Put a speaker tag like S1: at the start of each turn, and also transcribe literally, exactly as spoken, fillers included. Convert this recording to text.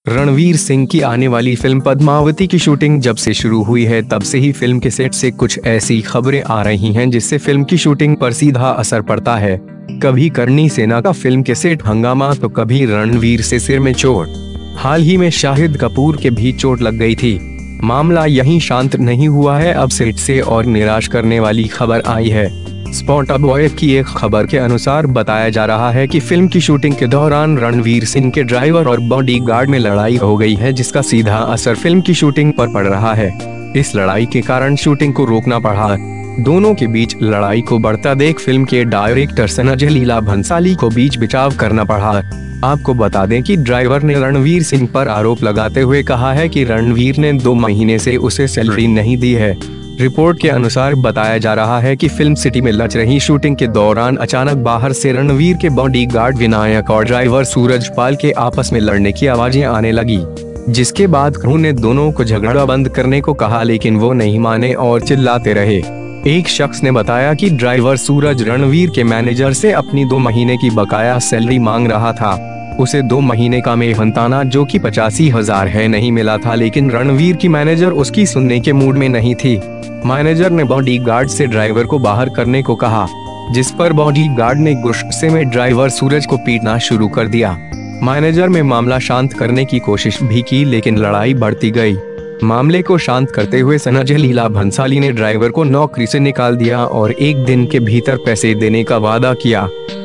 S1: रणवीर सिंह की आने वाली फिल्म पद्मावती की शूटिंग जब से शुरू हुई है तब से ही फिल्म के सेट से कुछ ऐसी खबरें आ रही हैं जिससे फिल्म की शूटिंग पर सीधा असर पड़ता है। कभी करणी सेना का फिल्म के सेट हंगामा तो कभी रणवीर से सिर में चोट। हाल ही में शाहिद कपूर के भी चोट लग गई थी। मामला यहीं शांत नहीं हुआ है, अब सेट से और निराश करने वाली खबर आई है। स्पॉट बॉय की एक खबर के अनुसार बताया जा रहा है कि फिल्म की शूटिंग के दौरान रणवीर सिंह के ड्राइवर और बॉडीगार्ड में लड़ाई हो गई है, जिसका सीधा असर फिल्म की शूटिंग पर पड़ रहा है। इस लड़ाई के कारण शूटिंग को रोकना पड़ा। दोनों के बीच लड़ाई को बढ़ता देख फिल्म के डायरेक्टर संजय लीला भंसाली को बीच बिचाव करना पड़ा। आपको बता दें कि ड्राइवर ने रणवीर सिंह पर आरोप लगाते हुए कहा है कि रणवीर ने दो महीने से उसे सैलरी नहीं दी है। रिपोर्ट के अनुसार बताया जा रहा है कि फिल्म सिटी में लच रही शूटिंग के दौरान अचानक बाहर से रणवीर के बॉडीगार्ड विनायक और ड्राइवर सूरजपाल के आपस में लड़ने की आवाजें आने लगी, जिसके बाद क्रू ने दोनों को झगड़ा बंद करने को कहा, लेकिन वो नहीं माने और चिल्लाते रहे। एक शख्स ने बताया कि ड्राइवर सूरज रणवीर के मैनेजर से अपनी दो महीने की बकाया सैलरी मांग रहा था। उसे दो महीने का मेहनताना जो कि पचासी हजार है नहीं मिला था, लेकिन रणवीर की मैनेजर उसकी सुनने के मूड में नहीं थी। मैनेजर ने बॉडीगार्ड से ड्राइवर को बाहर करने को कहा, जिस पर बॉडीगार्ड ने गुस्से में ड्राइवर सूरज को पीटना शुरू कर दिया। मैनेजर ने मामला शांत करने की कोशिश भी की, लेकिन लड़ाई बढ़ती गई। मामले को शांत करते हुए संजय लीला भंसाली ने ड्राइवर को नौकरी से निकाल दिया और एक दिन के भीतर पैसे देने का वादा किया।